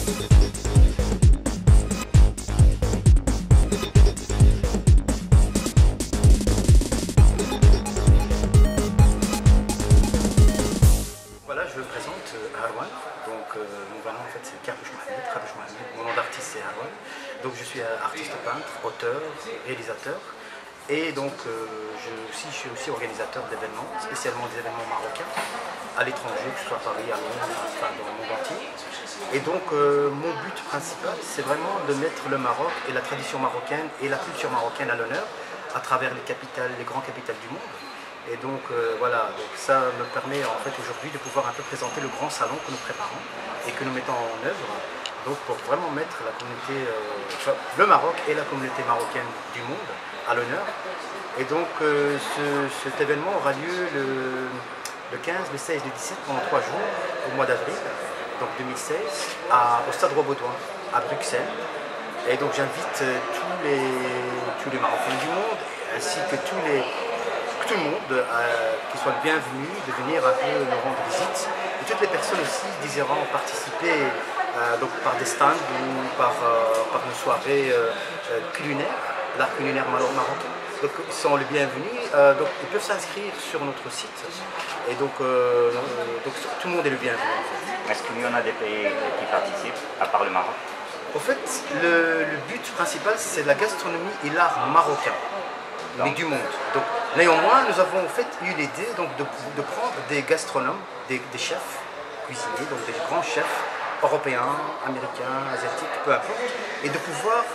Voilà, je me présente, Harwan. Donc, mon vrai nom en fait c'est Karbouch Mohamed. Mon nom d'artiste c'est Harwan. Donc, je suis artiste peintre, auteur, réalisateur. Et donc, je suis aussi organisateur d'événements, spécialement des événements marocains, à l'étranger, que ce soit à Paris, à Londres, enfin dans le monde entier. Et donc, mon but principal, c'est vraiment de mettre le Maroc et la tradition marocaine et la culture marocaine à l'honneur à travers les capitales, les grandes capitales du monde. Et donc voilà, donc ça me permet en fait aujourd'hui de pouvoir un peu présenter le grand salon que nous préparons et que nous mettons en œuvre, donc pour vraiment mettre la communauté, le Maroc et la communauté marocaine du monde à l'honneur. Et donc cet événement aura lieu le 15, le 16, le 17 pendant 3 jours au mois d'avril, donc 2016, au Stade Roi-Baudouin à Bruxelles. Et donc j'invite tous les Marocains du monde ainsi que tout le monde qui soit le bienvenu de venir un peu nous rendre visite, et toutes les personnes aussi désirant participer donc par des stands ou par nos soirées culinaires, l'art culinaire marocain. Donc ils sont les bienvenus, donc ils peuvent s'inscrire sur notre site et donc tout le monde est le bienvenu en fait. Est-ce qu'il y en a des pays qui participent à part le Maroc? En fait, le but principal c'est la gastronomie et l'art marocain, mais du monde. Donc, néanmoins, nous avons en fait eu l'idée de prendre des gastronomes, des chefs cuisiniers, donc des grands chefs européens, américains, asiatiques, peu importe, et de pouvoir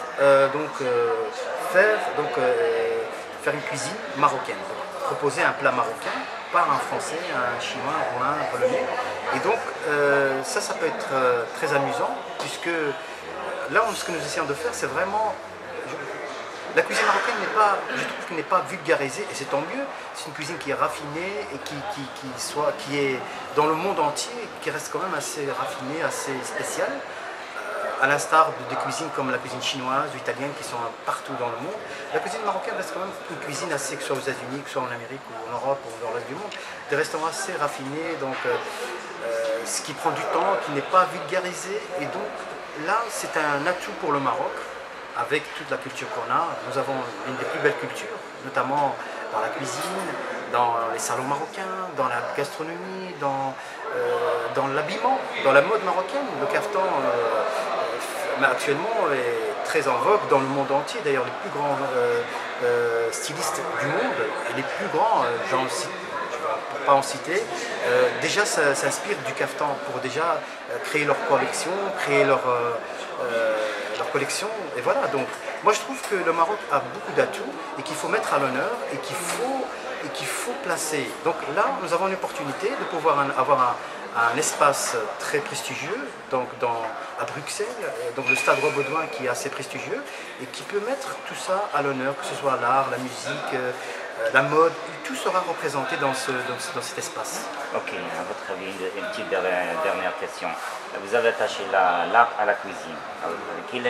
faire une cuisine marocaine, donc, proposer un plat marocain par un Français, un Chinois, un Roumain, un Polonais. Et donc ça peut être très amusant, puisque là, ce que nous essayons de faire, c'est vraiment... La cuisine marocaine je trouve qu'elle n'est pas vulgarisée, et c'est tant mieux. C'est une cuisine qui est raffinée et qui est dans le monde entier, qui reste quand même assez raffinée, assez spéciale, à l'instar de cuisines comme la cuisine chinoise ou italienne qui sont partout dans le monde. La cuisine marocaine reste quand même une cuisine assez, que ce soit aux États-Unis, que ce soit en Amérique ou en Europe ou dans le reste du monde, des restaurants assez raffinés, donc ce qui prend du temps, qui n'est pas vulgarisé, et donc là c'est un atout pour le Maroc. Avec toute la culture qu'on a, nous avons une des plus belles cultures, notamment dans la cuisine, dans les salons marocains, dans la gastronomie, dans l'habillement, dans la mode marocaine. Le caftan actuellement est très en vogue dans le monde entier. D'ailleurs, les plus grands stylistes du monde, et les plus grands, j'en cite, pour ne pas en citer, déjà s'inspirent du caftan pour déjà créer leur collection, créer leur collection, et voilà. Donc moi je trouve que le Maroc a beaucoup d'atouts et qu'il faut mettre à l'honneur et qu'il faut placer. Donc là nous avons une opportunité de pouvoir avoir un espace très prestigieux à Bruxelles, donc le Stade Roi-Baudouin qui est assez prestigieux et qui peut mettre tout ça à l'honneur, que ce soit l'art, la musique, la mode, tout sera représenté dans cet espace. Ok, à votre avis, une petite dernière question. Vous avez attaché l'art à la cuisine. Quelle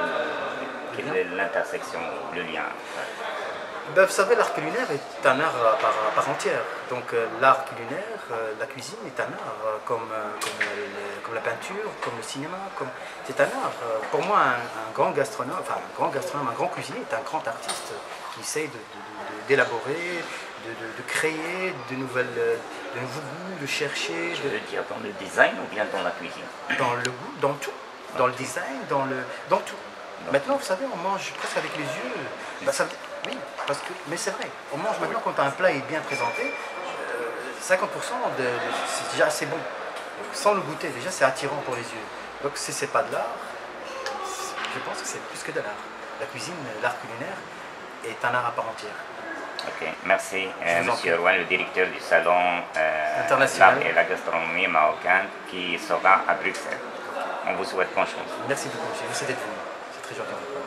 est l'intersection, le lien? Ben, vous savez, l'art culinaire est un art à part entière. Donc l'art culinaire, la cuisine est un art, comme la peinture, comme le cinéma, c'est un art. Pour moi, un grand gastronome, un grand cuisinier est un grand artiste qui essaye d'élaborer, de créer de nouveaux goûts, de chercher. Je veux dire dans le design ou bien dans la cuisine? Dans le goût, dans tout. Dans le design, dans tout. Maintenant, vous savez, on mange presque avec les yeux. Ben, oui, mais c'est vrai. On mange maintenant quand un plat est bien présenté, 50% c'est déjà assez bon. Sans le goûter, déjà c'est attirant pour les yeux. Donc si c'est pas de l'art, je pense que c'est plus que de l'art. La cuisine, l'art culinaire est un art à part entière. Ok, merci Monsieur Harwan, le directeur du salon international l'art et la gastronomie marocaine qui sera à Bruxelles. On vous souhaite bonne chance. Merci beaucoup, monsieur. Merci d'être venu. C'est très gentil.